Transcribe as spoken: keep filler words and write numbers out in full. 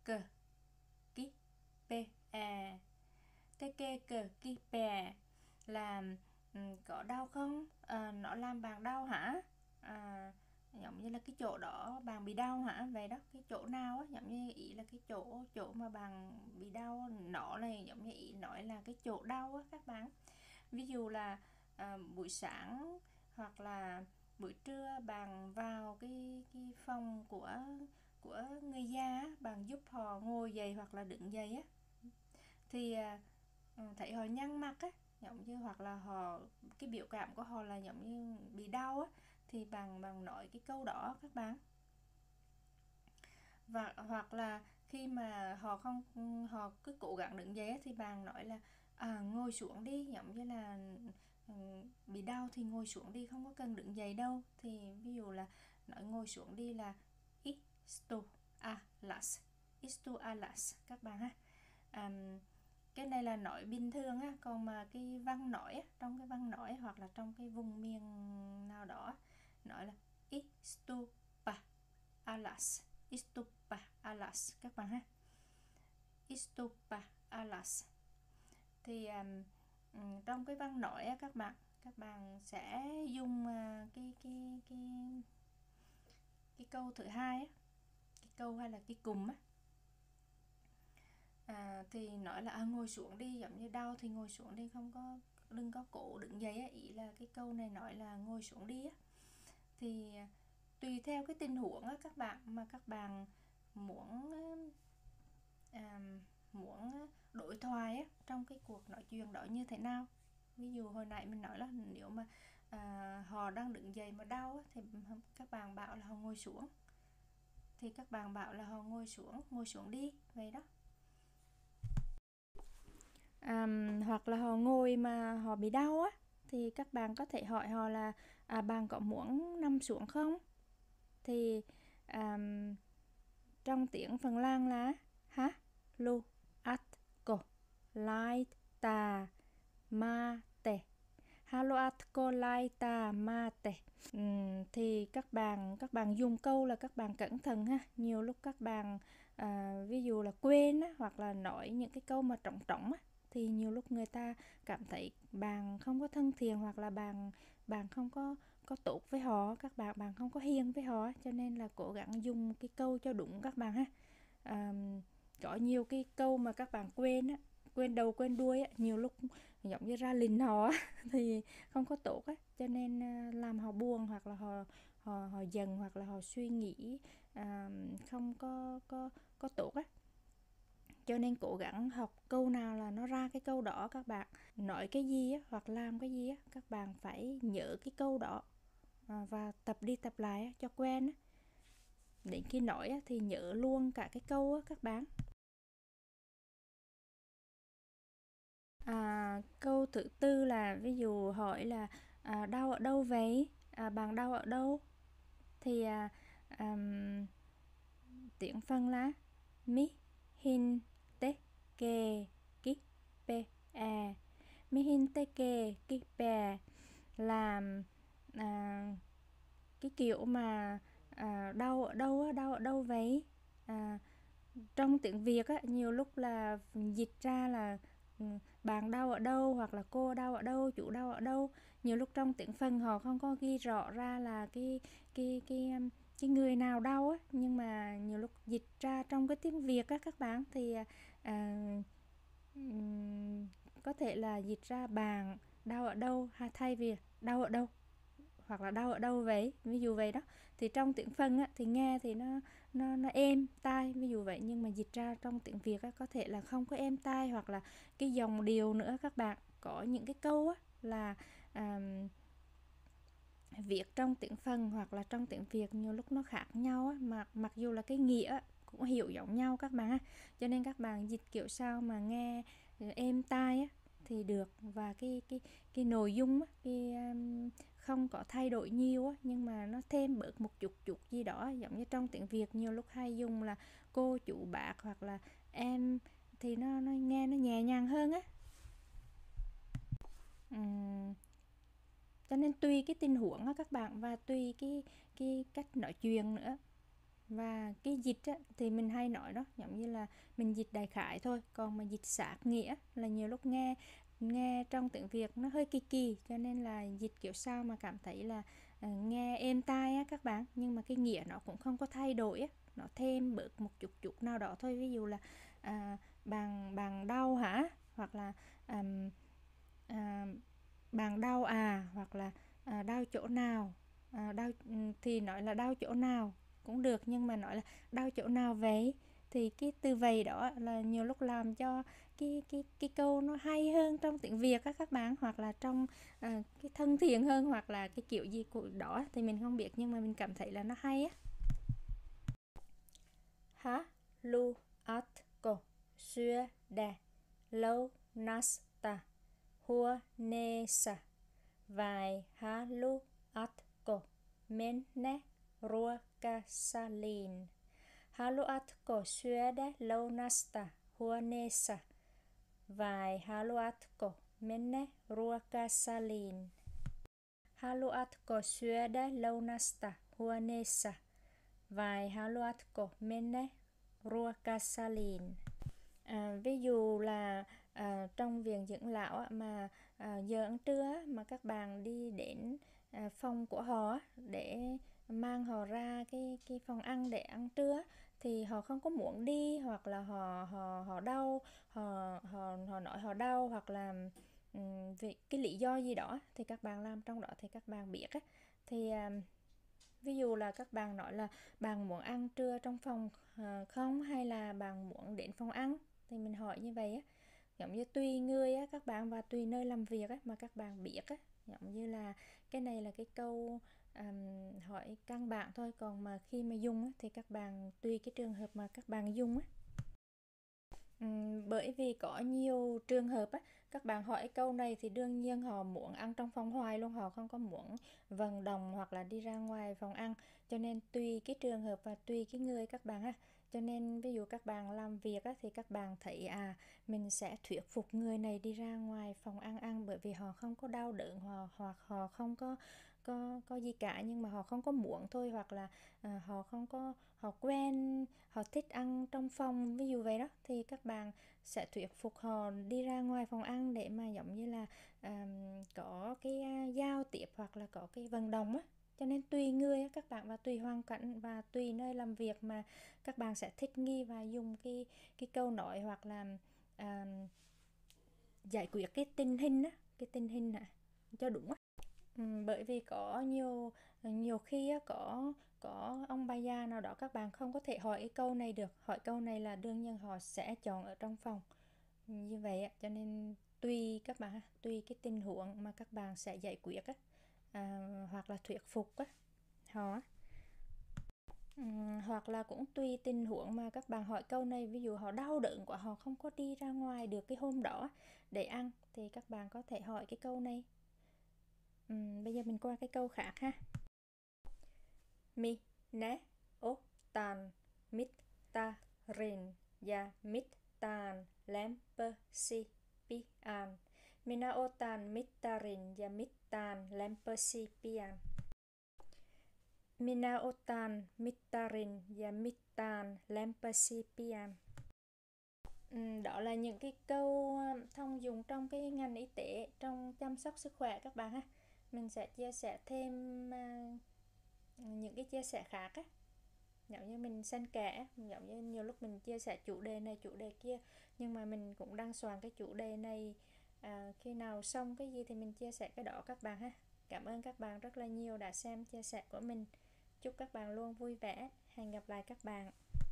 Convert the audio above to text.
cờ kí bè à. Tê kê cờ kí bè là um, có đau không? À, nó làm bạn đau hả? À, giống như là cái chỗ đó bạn bị đau hả? Vậy đó, cái chỗ nào á, giống như ý là cái chỗ chỗ mà bạn bị đau, nó này giống như ý nói là cái chỗ đau á các bạn. Ví dụ là à, buổi sáng hoặc là buổi trưa bạn vào cái cái phòng của của người già, bạn giúp họ ngồi dậy hoặc là đứng dậy á, thì à, thấy họ nhăn mặt á, giống như hoặc là họ cái biểu cảm của họ là giống như bị đau á, thì bạn bạn nói cái câu đó các bạn. Và hoặc là khi mà họ không họ cứ cố gắng đứng dậy á, thì bạn nói là à, ngồi xuống đi, giống như là bị đau thì ngồi xuống đi, không có cần đứng dậy đâu. Thì ví dụ là nói ngồi xuống đi là isto alas, isto alas các bạn ha. À, cái này là nói bình thường á, còn mà cái văn nói á, trong cái văn nói hoặc là trong cái vùng miền nào đó nói là istupa alas, istupa alas các bạn ha, istupa alas. Thì um, trong cái văn nói á, các bạn các bạn sẽ dùng uh, cái cái cái cái câu thứ hai á, cái câu hay là cái cụm á. À, thì nói là à, ngồi xuống đi, giống như đau thì ngồi xuống đi, không có đừng có cố đứng dậy á, ý là cái câu này nói là ngồi xuống đi á. Thì tùy theo cái tình huống á các bạn, mà các bạn muốn à, muốn đối thoại á, trong cái cuộc nói chuyện đó như thế nào. Ví dụ hồi nãy mình nói là nếu mà à, họ đang đứng dậy mà đau á, thì các bạn bảo là họ ngồi xuống, thì các bạn bảo là họ ngồi xuống, ngồi xuống đi, vậy đó. À, hoặc là họ ngồi mà họ bị đau á, thì các bạn có thể hỏi họ là à, bạn có muốn nằm xuống không? Thì à, trong tiếng Phần Lan là ha lu at ko laita mate, haluatko laita mate. Uhm, thì các bạn các bạn dùng câu là các bạn cẩn thận ha. Nhiều lúc các bạn à, ví dụ là quên á, hoặc là nói những cái câu mà trống trống á, thì nhiều lúc người ta cảm thấy bạn không có thân thiện, hoặc là bạn bạn không có có tốt với họ, các bạn bạn không có hiền với họ, cho nên là cố gắng dùng cái câu cho đúng các bạn ha. À, có nhiều cái câu mà các bạn quên á, quên đầu quên đuôi á, nhiều lúc giống như ra lình họ thì không có tốt á, cho nên làm họ buồn, hoặc là họ họ họ giận, hoặc là họ suy nghĩ à, không có có có tốt á. Cho nên cố gắng học câu nào là nó ra cái câu đó, các bạn nói cái gì á, hoặc làm cái gì á, các bạn phải nhớ cái câu đó à, và tập đi tập lại á, cho quen á. Đến khi nói á, thì nhớ luôn cả cái câu á các bạn. À, câu thứ tư là ví dụ hỏi là à, đau ở đâu vậy? À, bạn đau ở đâu? Thì à, um, tiếng Phần là mi hin te ke ki pe a. Mi hin te ke ki pe là à, cái kiểu mà à, đau ở đâu á, đau ở đâu vậy? À, trong tiếng Việt á, nhiều lúc là dịch ra là bạn đau ở đâu, hoặc là cô đau ở đâu, chủ đau ở đâu. Nhiều lúc trong tiếng Phần họ không có ghi rõ ra là cái cái cái cái người nào đau á, nhưng mà nhiều lúc dịch ra trong cái tiếng Việt á các bạn, thì à, um, có thể là dịch ra bạn đau ở đâu, hay thay vì đau ở đâu, hoặc là đau ở đâu vậy, ví dụ vậy đó. Thì trong tiếng Phần á, thì nghe thì nó nó nó êm tai, ví dụ vậy, nhưng mà dịch ra trong tiếng Việt á, có thể là không có êm tai, hoặc là cái dòng điệu nữa các bạn. Có những cái câu á là à, viết trong tiếng Phần hoặc là trong tiếng Việt nhiều lúc nó khác nhau á, mà mặc dù là cái nghĩa cũng hiểu giống nhau các bạn á. Cho nên các bạn dịch kiểu sao mà nghe êm tai á thì được, và cái cái cái nội dung á, cái um, không có thay đổi nhiều á, nhưng mà nó thêm bớt một chút chút gì đó. Giống như trong tiếng Việt nhiều lúc hay dùng là cô, chú, bác hoặc là em, thì nó nó nghe nó nhẹ nhàng hơn á. Uhm, cho nên tùy cái tình huống á các bạn, và tùy cái cái cách nói chuyện nữa. Và cái dịch á, thì mình hay nói đó, giống như là mình dịch đại khái thôi, còn mà dịch sát nghĩa là nhiều lúc nghe nghe trong tiếng Việt nó hơi kỳ kỳ, cho nên là dịch kiểu sao mà cảm thấy là uh, nghe êm tai á các bạn, nhưng mà cái nghĩa nó cũng không có thay đổi á, nó thêm bớt một chút chút nào đó thôi. Ví dụ là à, bạn bạn đau hả, hoặc là um, à, bạn đau à, hoặc là à, đau chỗ nào, à, đau thì nói là đau chỗ nào cũng được, nhưng mà nói là đau chỗ nào vậy, thì cái từ vậy đó là nhiều lúc làm cho cái cái cái câu nó hay hơn trong tiếng Việt á các bạn, hoặc là trong à, cái thân thiện hơn, hoặc là cái kiểu gì của đó thì mình không biết, nhưng mà mình cảm thấy là nó hay á. Haluatko syödä lounasta huoneessa vai haluatko mennä ruokasaliin? Haluatko syödä lounasta huoneessa vai haluatko mennä ruokasaliin? Haluatko syödä lounasta huoneessa vai haluatko mennä ruokasaliin? À, ví dụ là à, trong viện dưỡng lão á, mà à, giờ ăn trưa á, mà các bạn đi đến à, phòng của họ á, để mang họ ra cái cái phòng ăn để ăn trưa á, thì họ không có muốn đi, hoặc là họ họ họ đau, họ họ họ nói họ đau, hoặc là um, vì cái lý do gì đó thì các bạn làm trong đó thì các bạn biết á, thì à, ví dụ là các bạn nói là bạn muốn ăn trưa trong phòng à, không, hay là bạn muốn đến phòng ăn, thì mình hỏi như vậy á, giống như tùy người á các bạn, và tùy nơi làm việc á mà các bạn biết á, giống như là cái này là cái câu um, hỏi căn bản thôi, còn mà khi mà dùng á, thì các bạn tùy cái trường hợp mà các bạn dùng á. Ừm, bởi vì có nhiều trường hợp á, các bạn hỏi câu này thì đương nhiên họ muốn ăn trong phòng hoài luôn, họ không có muốn vận động hoặc là đi ra ngoài phòng ăn, cho nên tùy cái trường hợp và tùy cái người các bạn ha. Cho nên ví dụ các bạn làm việc á, thì các bạn thấy à mình sẽ thuyết phục người này đi ra ngoài phòng ăn ăn, bởi vì họ không có đau đớn, họ hoặc họ không có có có gì cả, nhưng mà họ không có muốn thôi, hoặc là à, họ không có họ quen, họ thích ăn trong phòng, ví dụ vậy đó, thì các bạn sẽ thuyết phục họ đi ra ngoài phòng ăn để mà giống như là à, có cái à, giao tiếp hoặc là có cái vận động á. Cho nên tùy người á, các bạn, và tùy hoàn cảnh và tùy nơi làm việc mà các bạn sẽ thích nghi và dùng cái cái câu nói, hoặc là à, giải quyết cái tình hình á, cái tình hình á, cho đúng á. Ừ, bởi vì có nhiều nhiều khi á, có có ông bà già nào đó các bạn không có thể hỏi cái câu này được, hỏi câu này là đương nhiên họ sẽ chọn ở trong phòng, như vậy á, cho nên tùy các bạn, tùy cái tình huống mà các bạn sẽ giải quyết á, à, hoặc là thuyết phục á họ. Ừm, hoặc là cũng tùy tình huống mà các bạn hỏi câu này, ví dụ họ đau đớn quá, họ không có đi ra ngoài được cái hôm đó để ăn, thì các bạn có thể hỏi cái câu này. Ừm, bây giờ mình qua cái câu khác ha. Minä otan mittarin ja mittaan lämpösi pian. Minä otan mittarin ja mittaan lämpösi pian. Minä otan mittarin ja mittaan lämpösi pian. Ừ, đó là những cái câu thông dụng trong cái ngành y tế, trong chăm sóc sức khỏe các bạn ha. Mình sẽ chia sẻ thêm uh, những cái chia sẻ khác á, giống như mình xen kẽ, giống như nhiều lúc mình chia sẻ chủ đề này chủ đề kia, nhưng mà mình cũng đang soạn cái chủ đề này, à, khi nào xong cái gì thì mình chia sẻ cái đó các bạn ha. Cảm ơn các bạn rất là nhiều đã xem chia sẻ của mình, chúc các bạn luôn vui vẻ, hẹn gặp lại các bạn.